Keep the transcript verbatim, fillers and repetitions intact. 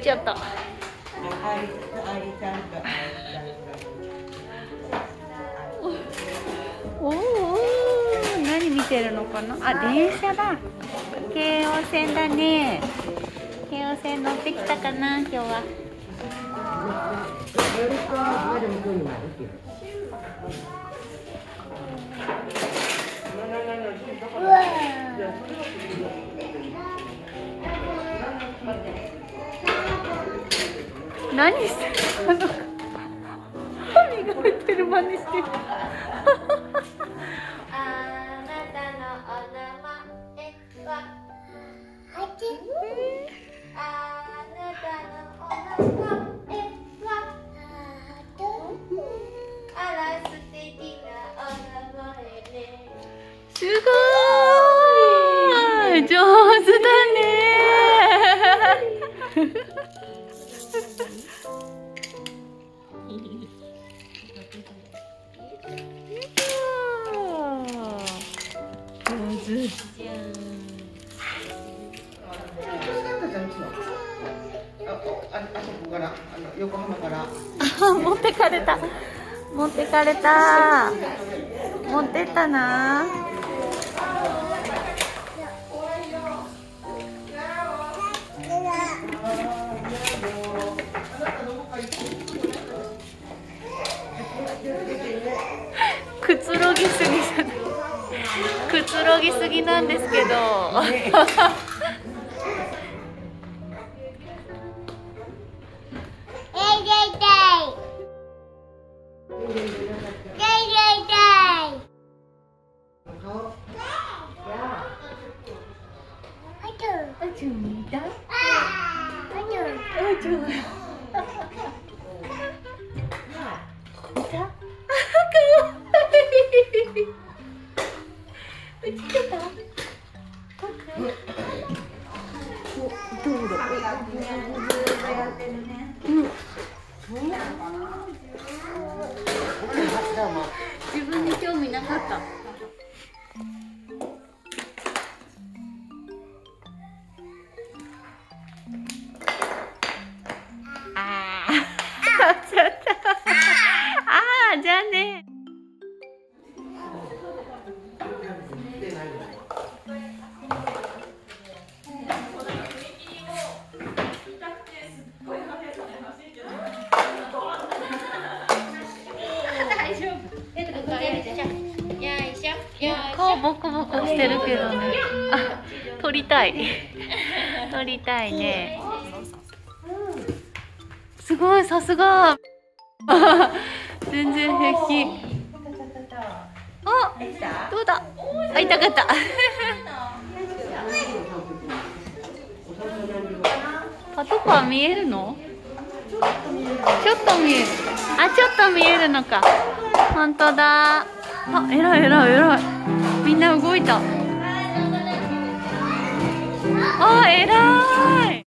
ちゃった。おお、何見てるのかな。あ、電車だ。京王線だね。京王線乗ってきたかな、今日は。うわ何してるの。歯磨いてる真似してる。すごーい、上手だね上手。 横浜から。 持ってかれた。持ってかれた。持ってったな。くつろぎすぎじゃない。くつろぎすぎなんですけど。自分に興味なかった。ああ、ちゃった。ああ、じゃあね。顔ボコボコしてるけどね。あ、撮りたい。撮りたいね。すごい、さすが。全然平気。あ、どうだ。あ、痛かった。パトカー見えるの？ちょっと見える。あ、ちょっと見えるのか。本当だ。あ、えらいえらいえらい。みんな動いた。あ、えらい。